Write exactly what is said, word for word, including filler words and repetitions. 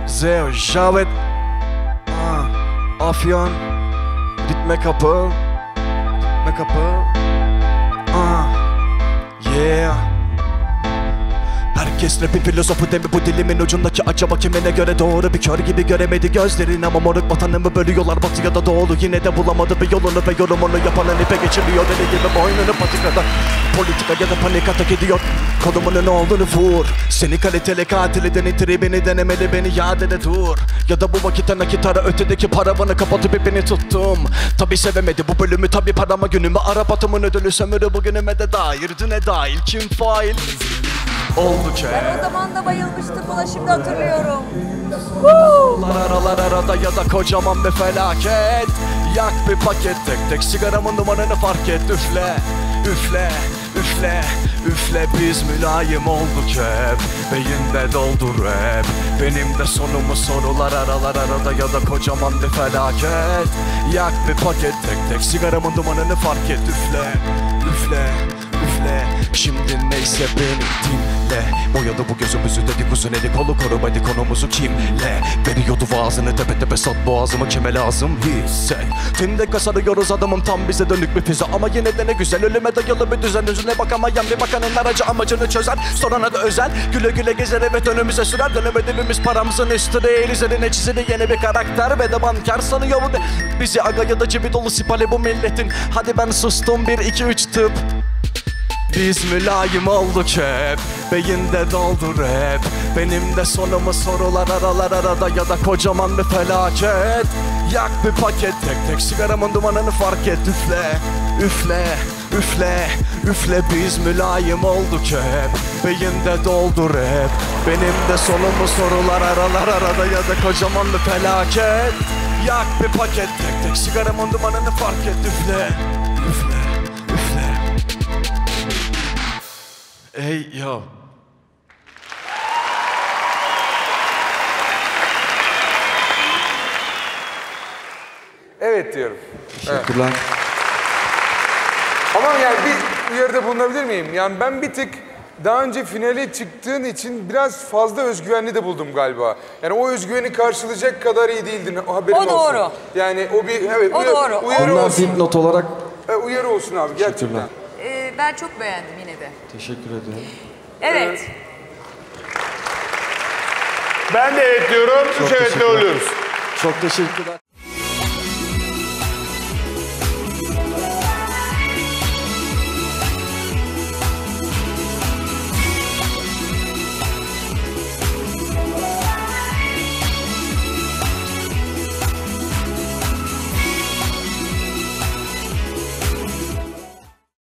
Zeo, Javet, ah, Afyon, ritme kapı, ritme kapı, ah, yeah. Herkes rapin filozofu demi bu dilimin ucundaki acaba kimine göre doğru bir kör gibi göremedi gözlerin ama moruk vatanımı bölüyorlar batı ya da doğulu yine de bulamadı bir yolunu ve yorumunu yapanın ipe geçiriyor deli gibi boynunu patikada politika ya da panik atak ediyor kolumun ne olduğunu vur seni kaliteli katiliden itiri beni denemeli beni yad ede dur ya da bu vakit nakit ara ötedeki paravanı kapatıp ipini tuttum tabi sevemedi bu bölümü tabi parama günümü Arap atımın ödülü sömürü bugünüme de dair düne dahil kim fail oldu ki. Ben o zaman da bayılmıştım buna şimdi hatırlıyorum. Aralar aralar arada ya da kocaman bir felaket. Yak bir paket tek tek sigaramın numaranı fark et. Üfle, üfle, üfle, üfle biz mülayim olduk hep. Beyinde doldu rap. Benim de sonumu sorular aralar arada ya da kocaman bir felaket. Yak bir paket tek tek sigaramın dumanını fark et. Üfle, üfle, üfle. Şimdi neyse beni dinle. Boyadı bu gözümüzü dedi kuzun eli kolu korumadı konumuzu kimle. Veriyordu vaazını tepe tepe sat boğazımı kime lazım hisset. Tinde kasarıyoruz adamım tam bize dönük bir füze. Ama yine de ne güzel ölüme dayalı bir düzen. Yüzüne bakamayan bir bakanın aracı amacını çözer. Sorana da özel güle güle gezer evet önümüze sürer. Dönem ödevimiz paramızın üstü değil. Üzerine çizili yeni bir karakter ve de banker sanıyor bu de. Bizi aga ya da cebi dolu sipali bu milletin. Hadi ben sustum bir iki üç tıp. Biz mülayim olduk hep. Beyinde doldu rap. Benim de sonumu sorular aralar arada ya da kocaman bir felaket. Yak bir paket tek tek sigaramın dumanını fark et. Üfle, üfle, üfle, üfle biz mülayim olduk hep. Beyinde doldu rap. Benim de sonumu sorular aralar arada ya da kocaman bir felaket. Yak bir paket tek tek sigaramın dumanını fark et. Üfle, üfle. Hey yo. Evet diyorum. Teşekkürler. Evet. Ama yani bir uyarıda bulunabilir miyim? Yani ben bir tık daha önce finale çıktığın için biraz fazla özgüvenli de buldum galiba. Yani o özgüveni karşılayacak kadar iyi değildin. Haberin O olsun. doğru. Yani o bir evet O uyarı, doğru. uyarı Onlar olsun. dipnot olarak E, uyarı olsun abi gerçekten. Ee, ben çok beğendim yine de. teşekkür ediyorum. Evet. Ben de evet diyorum. Üç evetle oluyoruz. Çok teşekkürler.